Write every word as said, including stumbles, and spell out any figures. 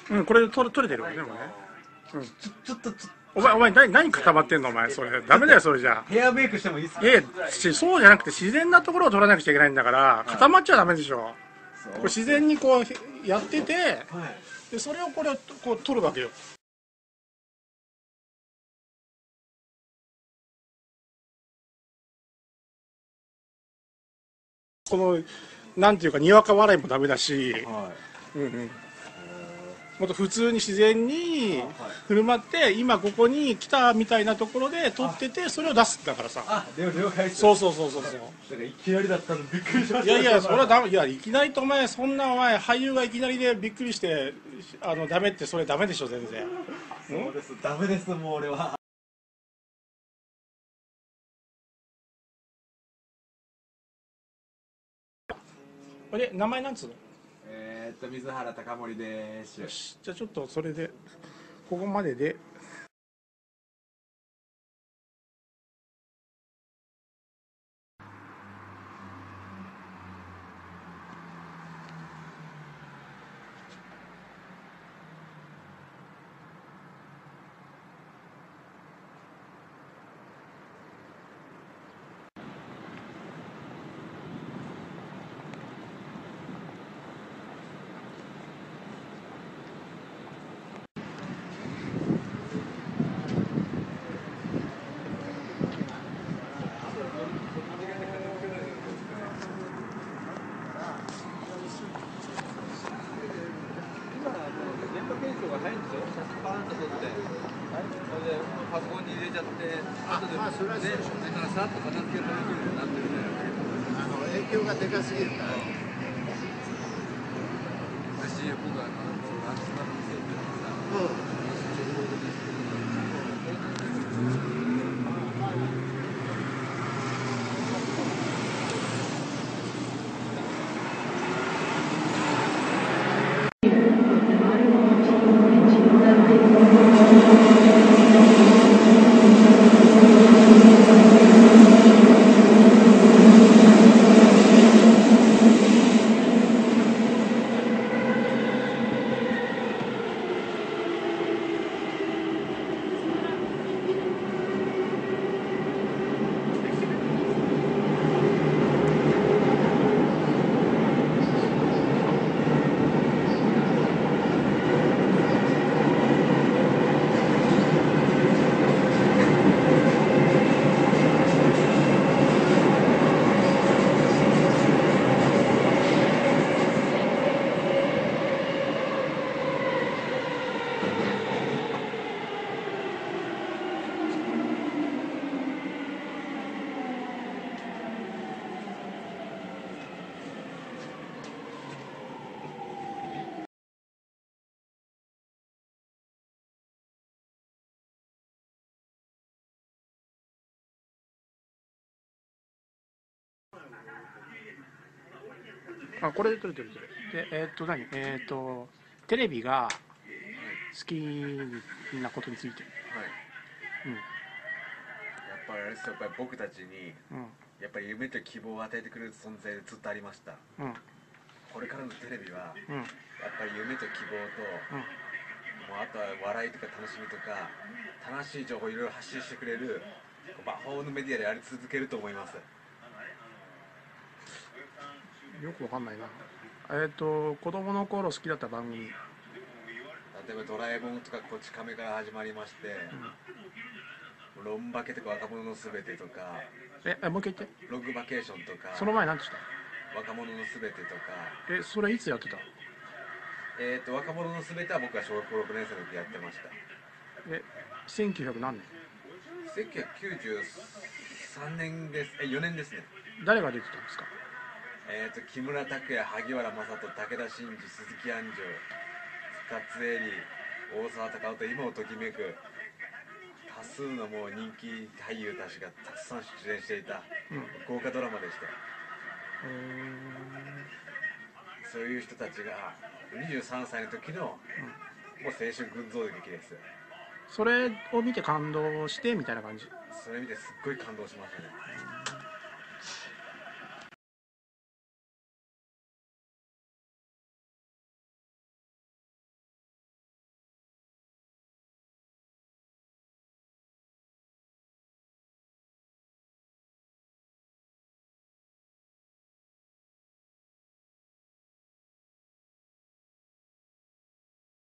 うん、これで取れ取れてるよね、もうね。うん。 ちょちょっとちょお前、お前、何、何固まってんの、お前、それ。ダメだよ、それじゃ。 ヘアメイクしてもいいですか？ いやいや、しそうじゃなくて、自然なところを取らなくちゃいけないんだから、固まっちゃダメでしょ。 そうこれ自然にこう、やってて、 はい。 で、それをこれをこう取るわけよ。この、なんていうか、にわか笑いもダメだし、 はうんうん。 い。 もっと普通に自然にあはい振る舞って、今ここに来たみたいなところで撮ってて、それを出すんだからさ。 あ、了了解です。 そうそうそうそうそう。 だからいきなりだったのびっくりしました。 いやいや、それはダメ。いや、いきなりとお前、そんなお前、俳優がいきなりでびっくりして、あの、ダメって、それダメでしょ、全然。 そうです。ダメです、もう俺は。 あれ、名前なんつうの？ えーっと、水原貴盛です。 よし、じゃあちょっとそれで、ここまでで。 パソコンに入れちゃって、後で、まあ、それはそうでしょうね。だからさっと片付けられるようになってるね。あの影響がでかすぎるから。私、僕はあの、アンチマンのせいでさ、うん。あ、これで撮れてる撮れてる。で、えーっと、何えーっと、テレビが好きなことについて。 はい。 うん。 やっぱりあれですよ、やっぱり僕たちに、 うん。 やっぱり夢と希望を与えてくれる存在でずっとありました。 うん。 これからのテレビは、 うん。 やっぱり夢と希望と、 うん。 もうあとは笑いとか楽しみとか、楽しい情報をいろいろ発信してくれる魔法のメディアであり続けると思います。 よくわかんないな。えーっと、子供の頃好きだった番組。 例えばドラえもんとかこち亀から始まりまして、うん、ロンバケとか若者のすべてとか、 え、えもう一回言って。 ロングバケーションとか、 その前何て言っ若者のすべてとか。 た？え、それいつやってた？ えーと、若者のすべては僕が小学校ろくねん生の時やってました。 え、せんきゅうひゃく何年？ せんきゅうひゃくきゅうじゅうさんねんです。え、よねんですね。 誰が出てたんですか？ えーと、木村拓哉、萩原正人、武田真治、鈴木杏樹、深津絵里、大沢たかおと今をときめく多数のもう人気俳優たちがたくさん出演していた、うん、豪華ドラマでした。そういう人たちがにじゅうさんさいの時の、うん、もう青春群像劇です。 それを見て感動してみたいな感じ？ それ見てすっごい感動しましたね。